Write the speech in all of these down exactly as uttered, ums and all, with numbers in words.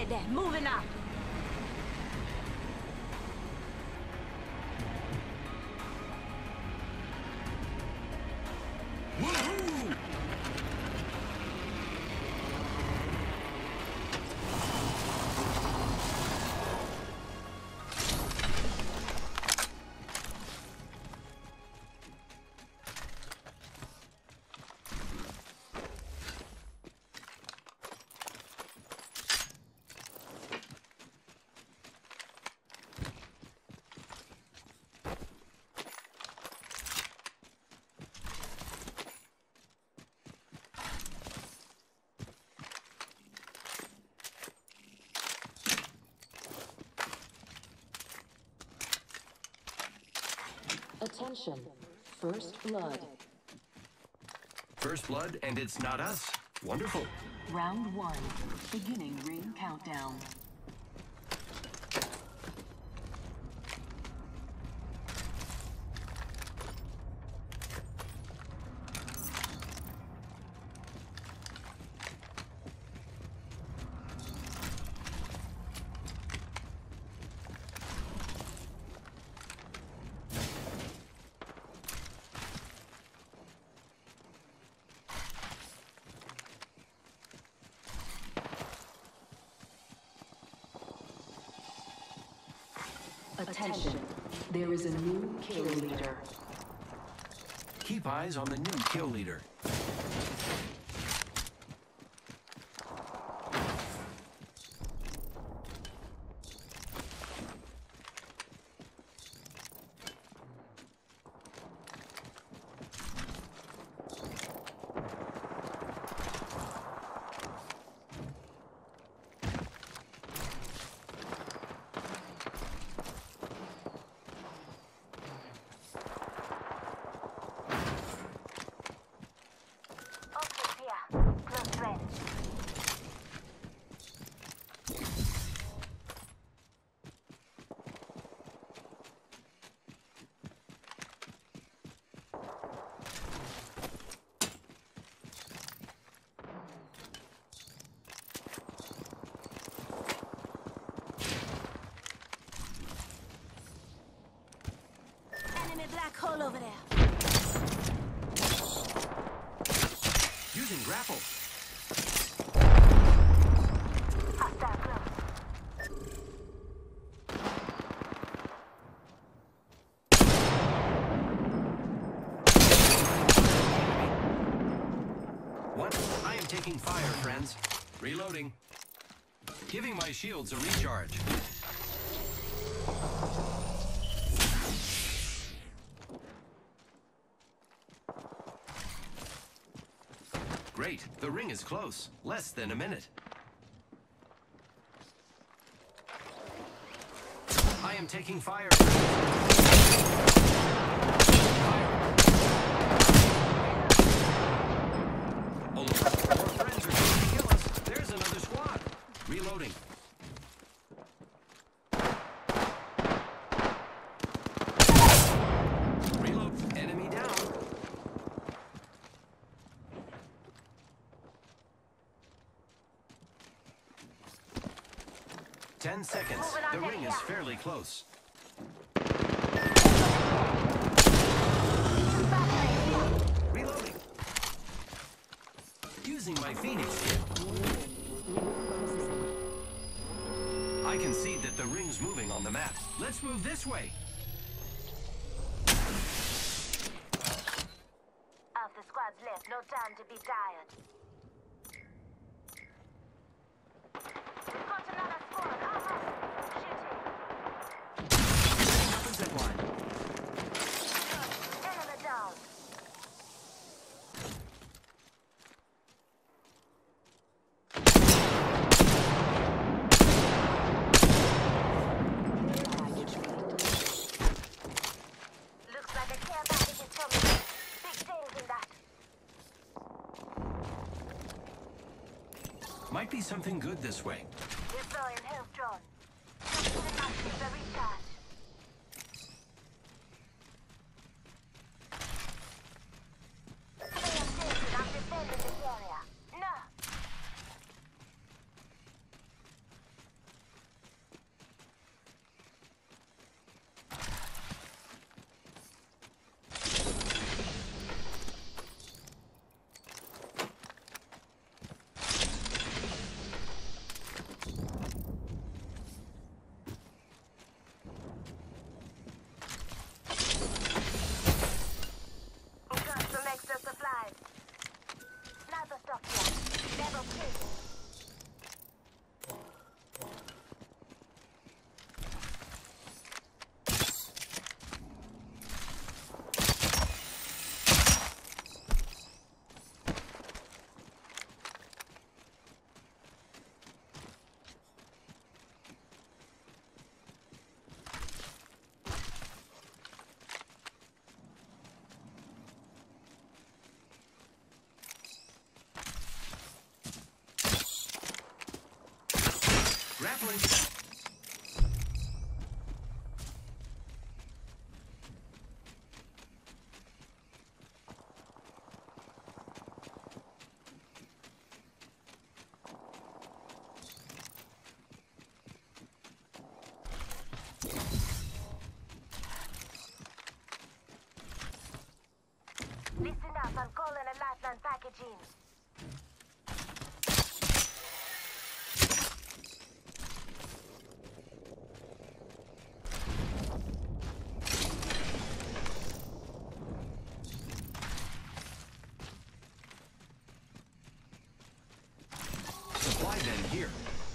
Okay then, moving up. Woohoo! Attention. First blood. First blood, and it's not us. Wonderful. Round one. Beginning ring countdown. Attention. There is a new kill leader. Keep eyes on the new kill leader. Black hole over there. Using grapple. Hostile close. What? I am taking fire, friends. Reloading. Giving my shields a recharge. Great, the ring is close. Less than a minute. I am taking fire. Oh, our friends are trying to kill us. There's another squad. Reloading. Reload. Enemy down. Ten seconds. The ring is fairly close. Reloading. Using my Phoenix kit. I can see that the ring's moving on the map. Let's move this way. Half the squad's left, no time to be tired. We've got another squad, uh-huh. Setting up a zip line. Shooting. Enemy down. Looks like a care package is coming. Big things in that. Might be something good this way. Deploying health drone. Something that must be very charged. Stay updated, I'm defending this area. No! point. Listen up, I'm calling a lifeline packaging. Supply bin here.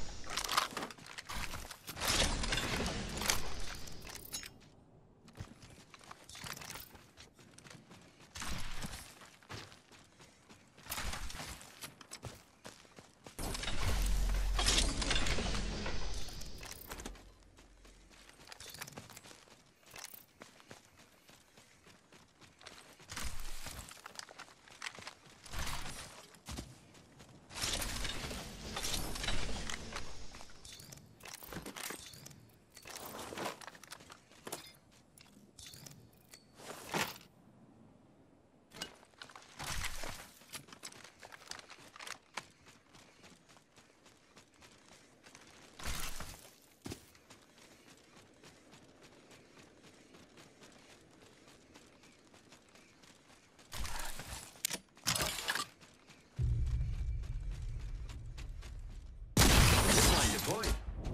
Deployed.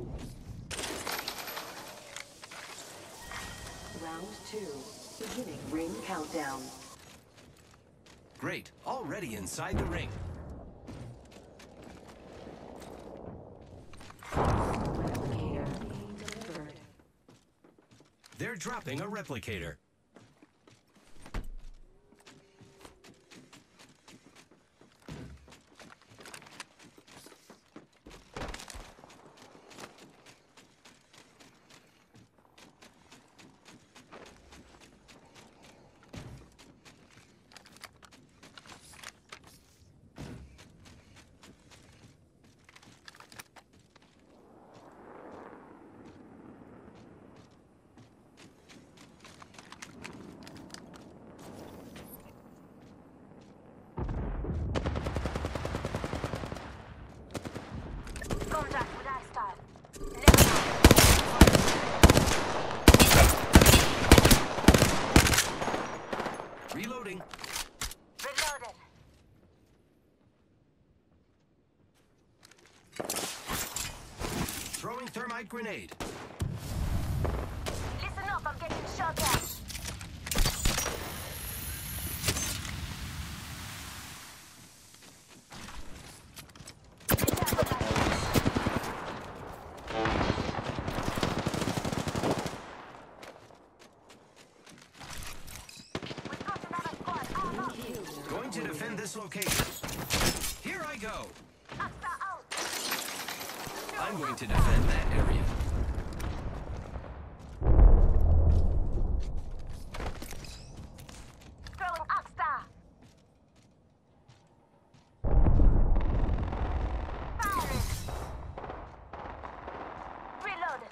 Round two. Beginning ring countdown. Great. Already inside the ring. Replicator being delivered. They're dropping a replicator. Contact with hostile. Reloading. Reloading. Throwing thermite grenade. Listen up, I'm getting shot at. We've got another squad. Arm up. Going to defend this location. Here I go. Asta out. I'm going to defend that area. Throwing Asta. Firing. Reloading.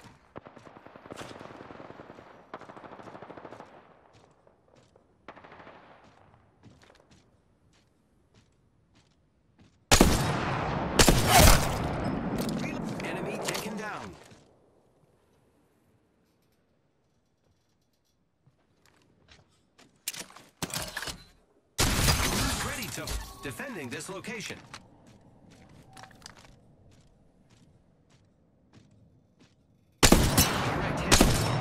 Enemy taken down. Ready to defending this location. Direct hit.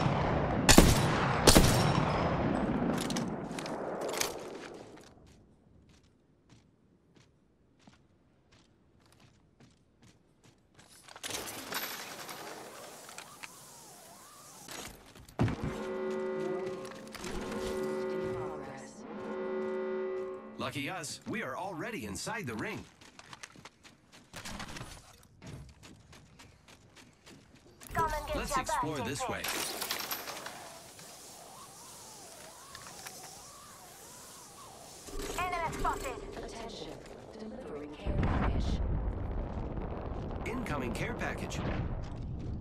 In progress. Lucky us, we are already inside the ring. Come and get Let's your explore back, this J J. way. Enemy spotted. Attention. Delivering care package. Incoming care package.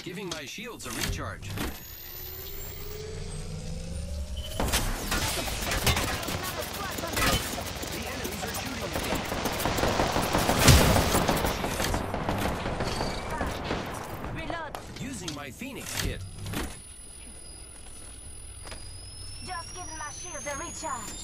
Giving my shields a recharge. The enemies are shooting at me. Reload. Using my Phoenix kit. Just giving my shields a recharge.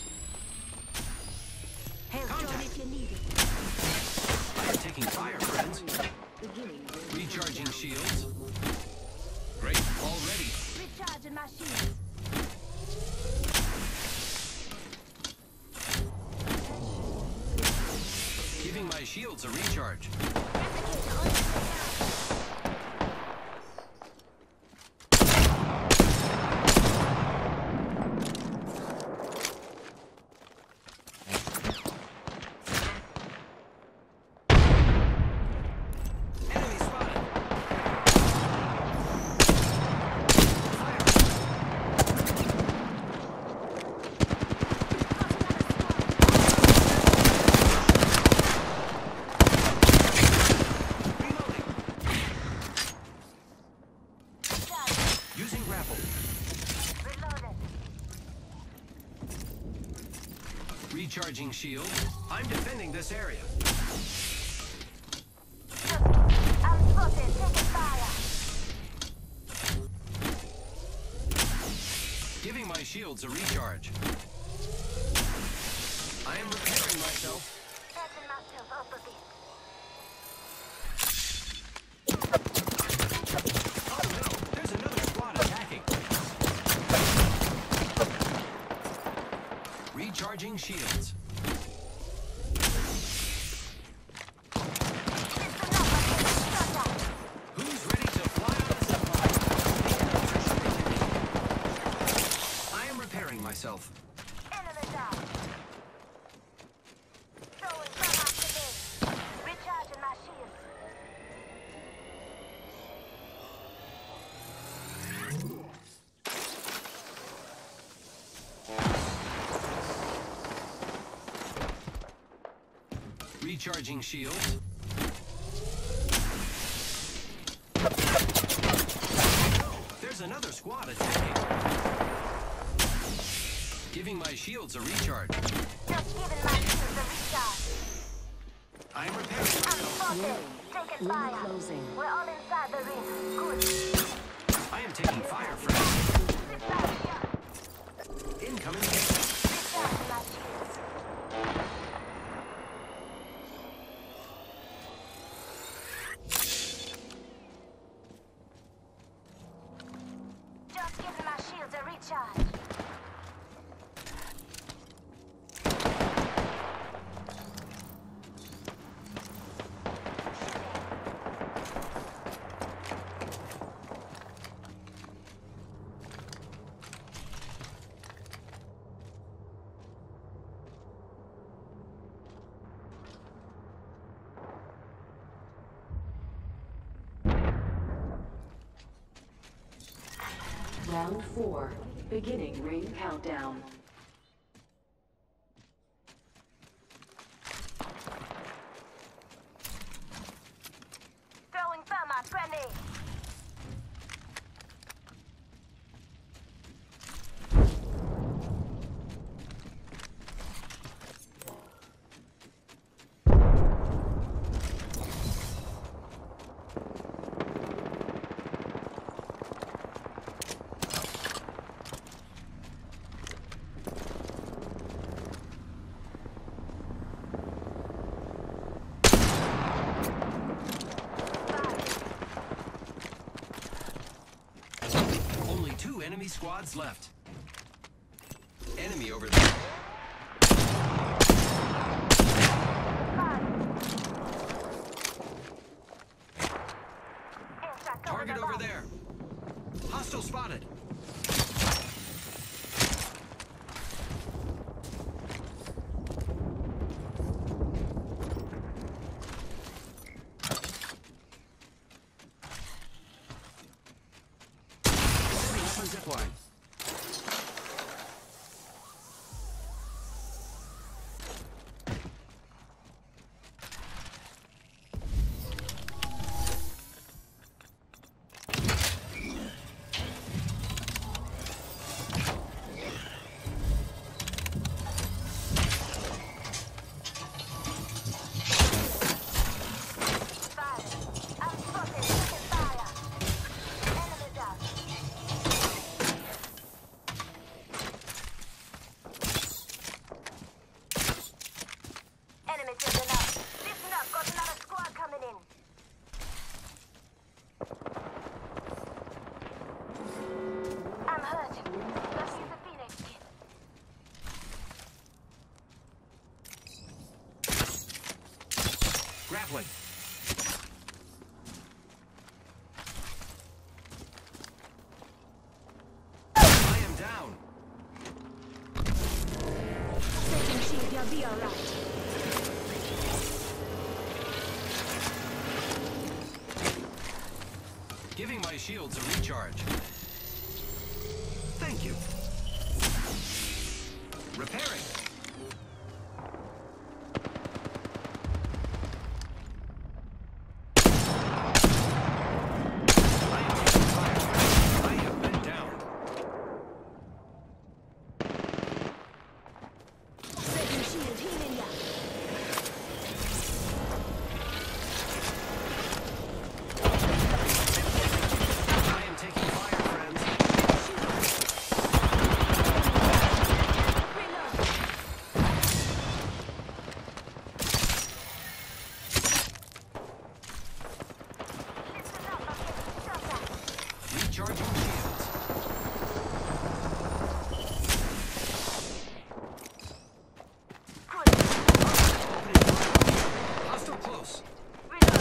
Help Contact. John if you need it. I am taking fire, friends. Beginning ring Recharging shields. Great, already. Recharging my shields. Giving my shields a recharge. Replicator on its way down. Enemy spotted. Reloading. Using grapple. Reloaded. Recharging shield. I'm defending this area. I'm spotted. Taking fire. Giving my shields a recharge. I am repairing myself. Patching myself up a bit. Oh no, there's another squad attacking. Recharging shields. Listen up, I'm getting shot at. Who's ready to fly on the zipline? The enemies are shooting at me. I am repairing myself. Enemy down. Throwing from after me. Recharging my shields. Recharging shields. There's another squad attacking. Giving my shields a recharge. Just giving my shields a recharge. I am repairing I'm myself. spotted. Taking ring fire. closing. We're all inside the ring. Good. I am taking fire, friends. Recharge shot. Incoming hit. Recharging my shields. Just giving my shields a recharge. Round four. Beginning ring countdown. Throwing thermite grenade. Only two enemy squads left. Enemy over there. Target over there. Hostile spotted. Setting up a zipline. Grappling. I am down. Setting shield, you'll be alright. Giving my shields a recharge. Thank you. Repairing. I am taking fire. I have been downed. Setting shield, healing ya. I am taking fire, friends. Listen up, I'm getting shot at. Recharging shields. Good. Hostile close. Reload.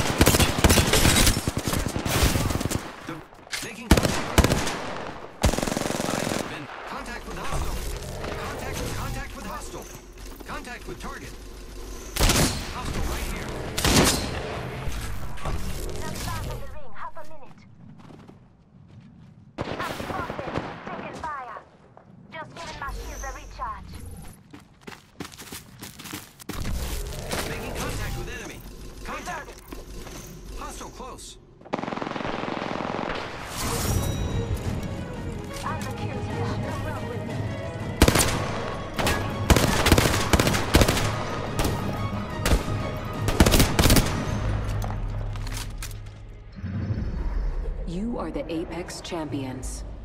The making contact. I have been contact with hostile. Contact contact with hostile. Contact with target. Hostile right here. Not far from the ring, half a minute. I'm spotted. Taking fire. Just giving my shields a recharge. Making contact with enemy. Contact. Hostile close. I'm the kill here. Come run with me. You are the Apex Champions.